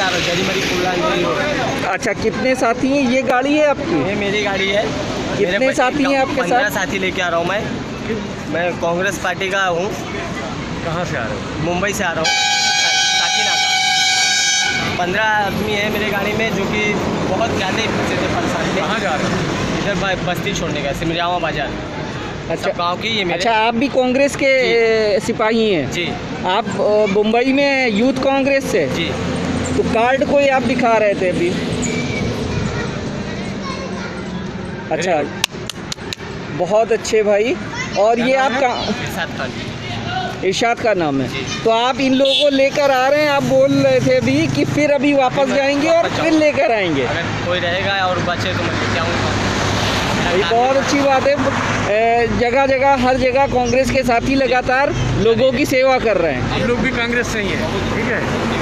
आ रहा हूँ, जरीमरी पुल। अच्छा, कितने साथी हैं? ये गाड़ी है आपकी? ये मेरी गाड़ी है। कितने साथी हैं आपके साथ? 15 साथी लेके आ रहा हूँ मैं कांग्रेस पार्टी का हूँ। कहाँ से आ रहे हो? मुंबई से आ रहा हूँ, साकीनाका। 15 आदमी है मेरे गाड़ी में, जो कि बहुत ज़्यादा ही फंसे थे, परेशान थे। कहाँ जा रहे हो? इधर बस्ती छोड़ने का, सिमरियावा बाजार। अच्छा, गाँव की ये मेरे। अच्छा, आप भी कांग्रेस के सिपाही हैं? जी आप मुंबई में यूथ कांग्रेस से? जी। तो कार्ड कोई आप दिखा रहे थे अभी? अच्छा, बहुत अच्छे भाई। और ये आपका इरशाद का नाम है? तो आप इन लोगों को लेकर आ रहे हैं, आप बोल रहे थे अभी कि फिर अभी वापस जाएंगे और फिर लेकर आएंगे। अगर कोई रहेगा और बचे तो मैं लेके आऊँगा। ये बहुत अच्छी बात है। जगह जगह, हर जगह कांग्रेस के साथी लगातार लोगों की सेवा कर रहे हैं। हम लोग भी कांग्रेस से ही हैं, ठीक है।